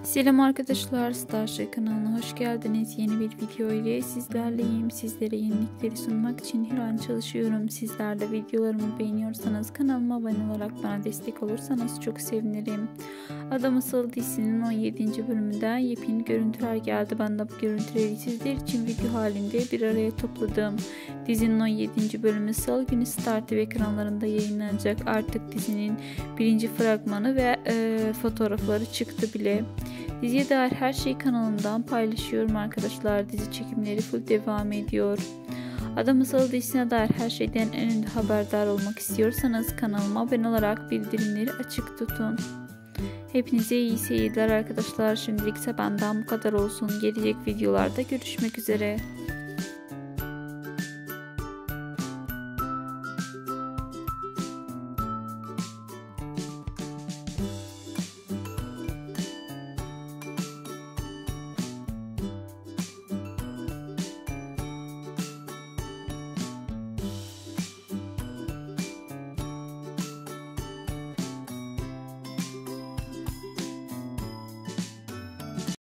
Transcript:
Selam arkadaşlar, Starship kanalına hoş geldiniz. Yeni bir video ile sizlerleyim. Sizlere yenilikleri sunmak için her an çalışıyorum. Sizler de videolarımı beğeniyorsanız kanalıma abone olarak bana destek olursanız çok sevinirim. Adam Asıl dizisinin 17. bölümünde yepyeni görüntüler geldi. Ben de bu görüntüleri sizler için video halinde bir araya topladım. Dizinin 17. bölümü Salı günü Star TV ekranlarında yayınlanacak. Artık dizinin birinci fragmanı ve fotoğrafları çıktı bile. Diziye dair her şeyi kanalımdan paylaşıyorum arkadaşlar. Dizi çekimleri full devam ediyor. Adam Asıl dizisine dair her şeyden en önde haberdar olmak istiyorsanız kanalıma abone olarak bildirimleri açık tutun. Hepinize iyi seyirler arkadaşlar. Şimdilik ise benden bu kadar olsun. Gelecek videolarda görüşmek üzere.